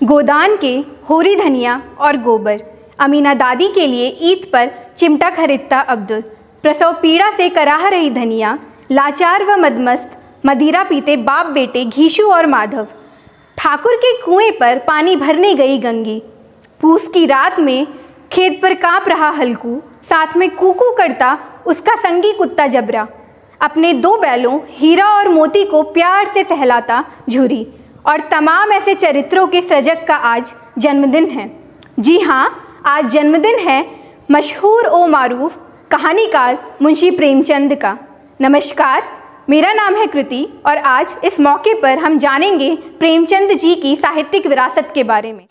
गोदान के होरी धनिया और गोबर। अमीना दादी के लिए ईद पर चिमटा खरीदता अब्दुल। प्रसव पीड़ा से कराह रही धनिया। लाचार व मदमस्त मदिरा पीते बाप बेटे घीशु और माधव। ठाकुर के कुएं पर पानी भरने गई गंगी। पूस की रात में खेत पर कांप रहा हल्कू। साथ में कूकू करता उसका संगी कुत्ता जबरा। अपने 2 बैलों हीरा और मोती को प्यार से सहलाता झूरी। और तमाम ऐसे चरित्रों के सृजक का आज जन्मदिन है। जी हाँ, आज जन्मदिन है मशहूर ओ मारूफ कहानीकार मुंशी प्रेमचंद का। नमस्कार, मेरा नाम है कृति और आज इस मौके पर हम जानेंगे प्रेमचंद जी की साहित्यिक विरासत के बारे में।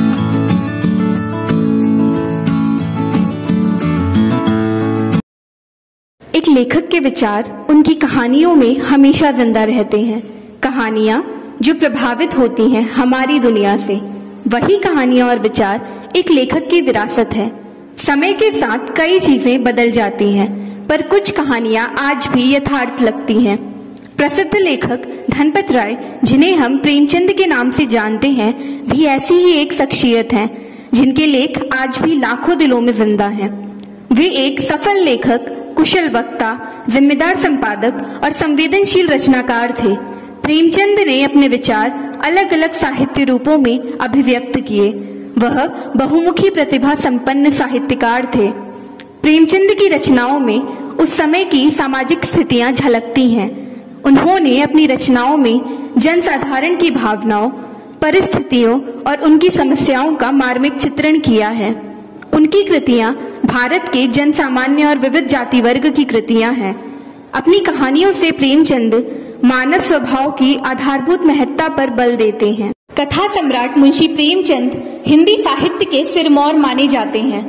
एक लेखक के विचार उनकी कहानियों में हमेशा जिंदा रहते हैं। कहानियां जो प्रभावित होती हैं हमारी दुनिया से, वही कहानियां और विचार एक लेखक की विरासत है। समय के साथ कई चीजें बदल जाती हैं, पर कुछ कहानियां आज भी यथार्थ लगती हैं। प्रसिद्ध लेखक धनपत राय, जिन्हें हम प्रेमचंद के नाम से जानते हैं, भी ऐसी ही एक शख्सियत हैं, जिनके लेख आज भी लाखों दिलों में जिंदा हैं। वे एक सफल लेखक, कुशल वक्ता, जिम्मेदार संपादक और संवेदनशील रचनाकार थे। प्रेमचंद ने अपने विचार अलग अलग साहित्य रूपों में अभिव्यक्त किए। वह बहुमुखी प्रतिभा संपन्न साहित्यकार थे। प्रेमचंद की रचनाओं में उस समय की सामाजिक स्थितियां झलकती हैं। उन्होंने अपनी रचनाओं में जनसाधारण की भावनाओं, परिस्थितियों और उनकी समस्याओं का मार्मिक चित्रण किया है। उनकी कृतियां भारत के जनसामान्य और विविध जाति वर्ग की कृतियां हैं। अपनी कहानियों से प्रेमचंद मानव स्वभाव की आधारभूत महत्ता पर बल देते हैं। कथा सम्राट मुंशी प्रेमचंद हिंदी साहित्य के सिरमौर माने जाते हैं।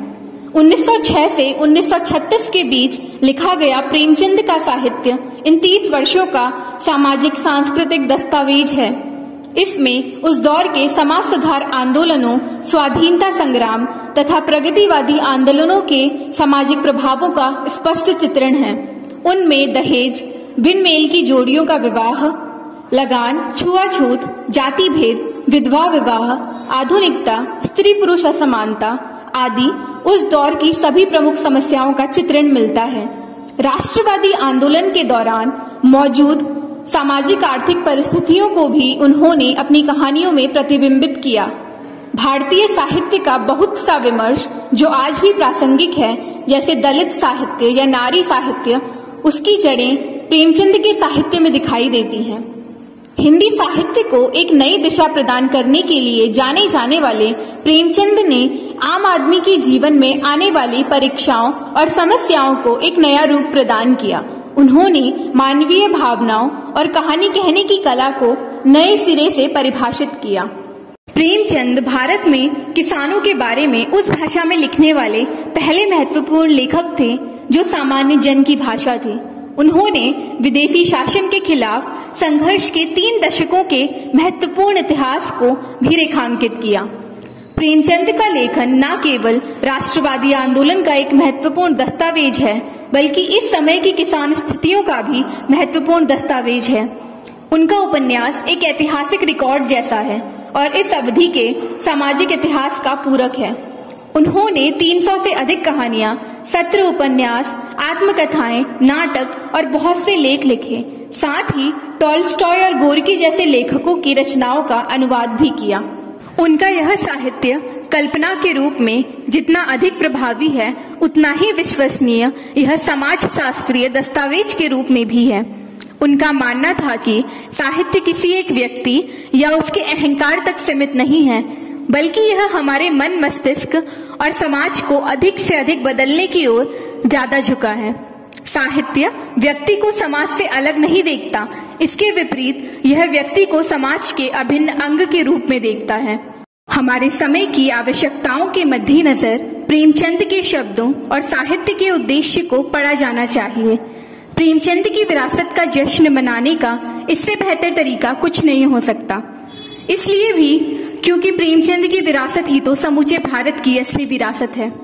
1906 से 1936 के बीच लिखा गया प्रेमचंद का साहित्य इन 30 वर्षों का सामाजिक सांस्कृतिक दस्तावेज है। इसमें उस दौर के समाज सुधार आंदोलनों, स्वाधीनता संग्राम तथा प्रगतिवादी आंदोलनों के सामाजिक प्रभावों का स्पष्ट चित्रण है। उनमें दहेज, बिन मेल की जोड़ियों का विवाह, लगान, छुआछूत, जाति भेद, विधवा विवाह, आधुनिकता, स्त्री पुरुष असमानता आदि उस दौर की सभी प्रमुख समस्याओं का चित्रण मिलता है। राष्ट्रवादी आंदोलन के दौरान मौजूद सामाजिक आर्थिक परिस्थितियों को भी उन्होंने अपनी कहानियों में प्रतिबिंबित किया। भारतीय साहित्य का बहुत सा विमर्श जो आज भी प्रासंगिक है, जैसे दलित साहित्य या नारी साहित्य, उसकी जड़ें प्रेमचंद के साहित्य में दिखाई देती हैं। हिंदी साहित्य को एक नई दिशा प्रदान करने के लिए जाने जाने वाले प्रेमचंद ने आम आदमी के जीवन में आने वाली परीक्षाओं और समस्याओं को एक नया रूप प्रदान किया। उन्होंने मानवीय भावनाओं और कहानी कहने की कला को नए सिरे से परिभाषित किया। प्रेमचंद भारत में किसानों के बारे में उस भाषा में लिखने वाले पहले महत्वपूर्ण लेखक थे जो सामान्य जन की भाषा थी। उन्होंने विदेशी शासन के खिलाफ संघर्ष के 3 दशकों के महत्वपूर्ण इतिहास को भी रेखांकित किया। प्रेमचंद का लेखन न केवल राष्ट्रवादी आंदोलन का एक महत्वपूर्ण दस्तावेज है, बल्कि इस समय की किसान स्थितियों का भी महत्वपूर्ण दस्तावेज है। उनका उपन्यास एक ऐतिहासिक रिकॉर्ड जैसा है और इस अवधि के सामाजिक इतिहास का पूरक है। उन्होंने 300 से अधिक कहानियां, 17 उपन्यास, आत्मकथाएं, नाटक और बहुत से लेख लिखे। साथ ही टॉलस्टॉय और गोर्की जैसे लेखकों की रचनाओं का अनुवाद भी किया। उनका यह साहित्य कल्पना के रूप में जितना अधिक प्रभावी है, उतना ही विश्वसनीय यह समाज शास्त्रीय दस्तावेज के रूप में भी है। उनका मानना था कि साहित्य किसी एक व्यक्ति या उसके अहंकार तक सीमित नहीं है, बल्कि यह हमारे मन, मस्तिष्क और समाज को अधिक से अधिक बदलने की ओर ज्यादा झुका है। साहित्य व्यक्ति को समाज से अलग नहीं देखता, इसके विपरीत यह व्यक्ति को समाज के अभिन्न अंग के रूप में देखता है। हमारे समय की आवश्यकताओं के मद्देनजर प्रेमचंद के शब्दों और साहित्य के उद्देश्य को पढ़ा जाना चाहिए। प्रेमचंद की विरासत का जश्न मनाने का इससे बेहतर तरीका कुछ नहीं हो सकता। इसलिए भी क्योंकि प्रेमचंद की विरासत ही तो समूचे भारत की असली विरासत है।